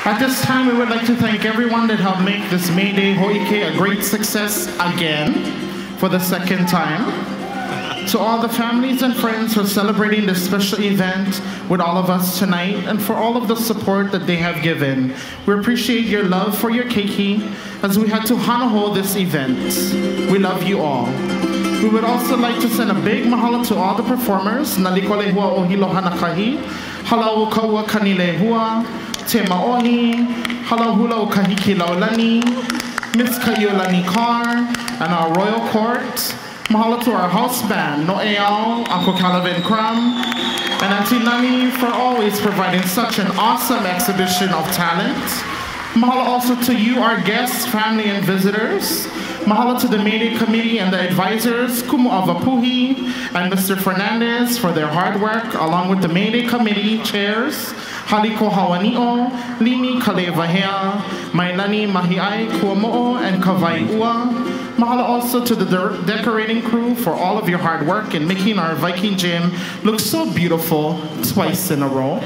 At this time, we would like to thank everyone that helped make this May Day Ho'ike a great success again for the second time. To all the families and friends who are celebrating this special event with all of us tonight, and for all of the support that they have given. We appreciate your love for your keiki as we had to hanaho this event. We love you all. We would also like to send a big mahalo to all the performers. Naliko lehua o Hilo hanakahi, halau kaua kanilehua, te maohi, halau hula o kahiki laulani, Miss Kaiolani Carr, and our royal court. Mahalo to our house band, Noeao, Uncle Calvin Crum, and Auntie Nani for always providing such an awesome exhibition of talent. Mahalo also to you, our guests, family, and visitors. Mahalo to the May Day Committee and the advisors, Kumu Avapuhi and Mr. Fernandez for their hard work, along with the May Day Committee chairs, Haliko Hawani'o, Lini Kalevahea, Mailani Mahiai Kuamo'o, and Kawai Ua. Mahalo also to the decorating crew for all of your hard work in making our Viking gym look so beautiful twice in a row.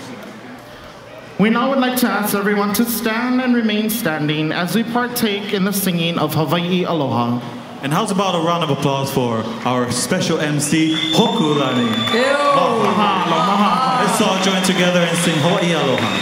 We now would like to ask everyone to stand and remain standing as we partake in the singing of Hawaii Aloha. And how's about a round of applause for our special MC, Hokulani? Let's all join together and sing Hawaii Aloha.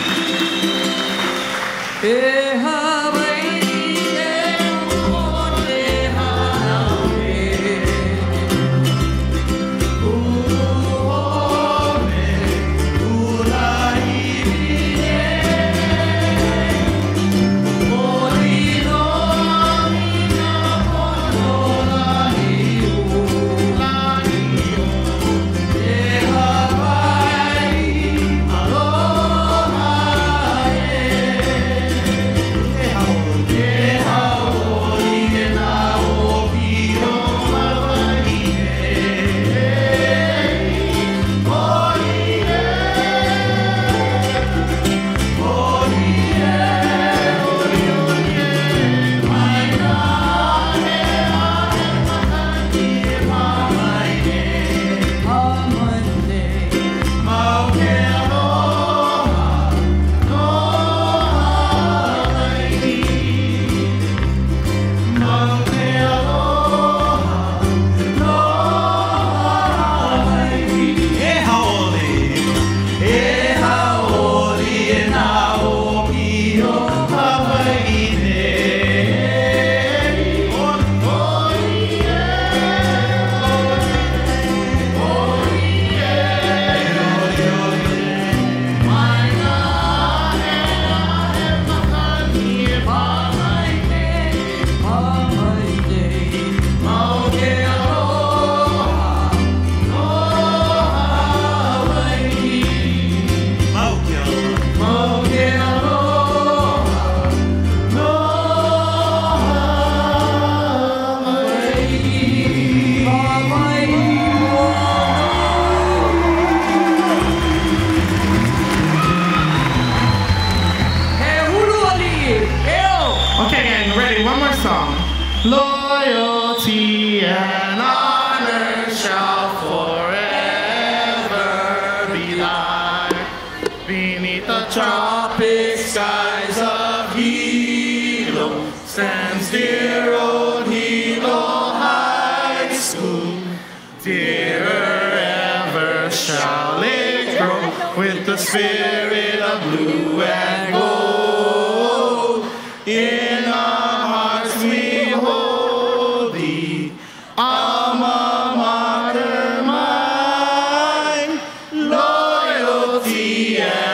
Loyalty and honor shall forever be thine. Beneath the tropic skies of Hilo stands dear old Hilo High School. Dearer ever shall it grow with the spirit of blue and gold. In our hearts we hold thee, Alma Mater mine, loyalty and